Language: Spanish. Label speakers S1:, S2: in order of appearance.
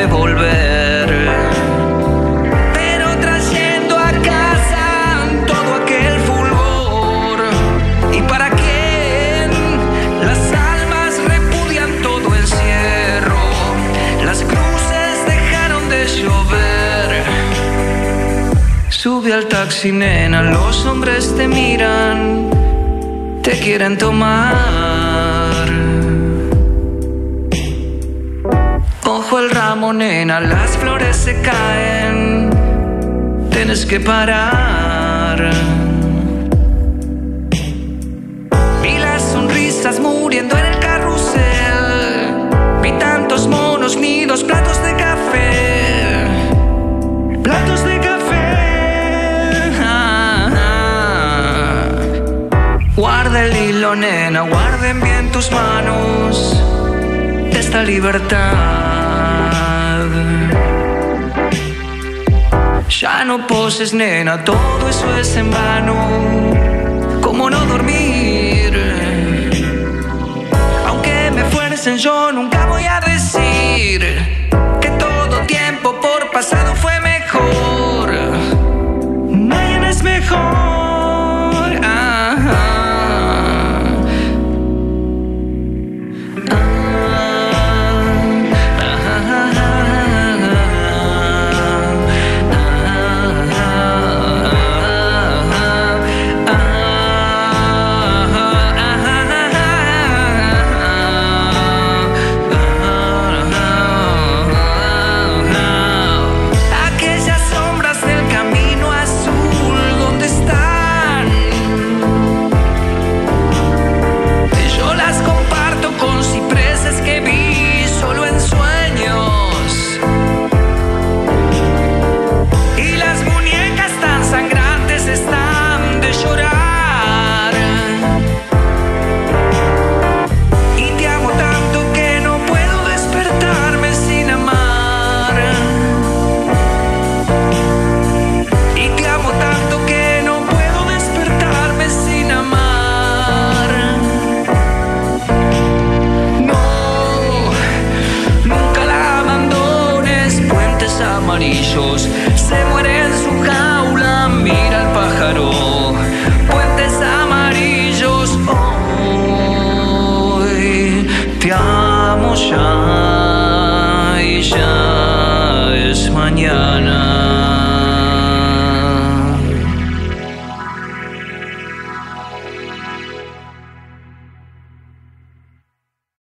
S1: de volver, pero trayendo a casa todo aquel fulgor. ¿Y para quién? Las almas repudian todo encierro, las cruces dejaron de llover. Sube al taxi, nena, los hombres te miran, te quieren tomar. Ojo el ramo, nena, las flores se caen, tienes que parar. Vi las sonrisas muriendo en el carrusel, vi tantos monos, nidos, platos de café, platos de café. Guarda el hilo, nena, guarden bien tus manos esta libertad. Ya no poses, nena, todo eso es en vano. ¿Cómo no dormir? Aunque me fuercen, yo nunca voy a decir que todo tiempo por pasado fue mejor. Mañana es mejor. Se muere en su jaula, mira el pájaro. Puentes amarillos, hoy te amo ya y ya es mañana.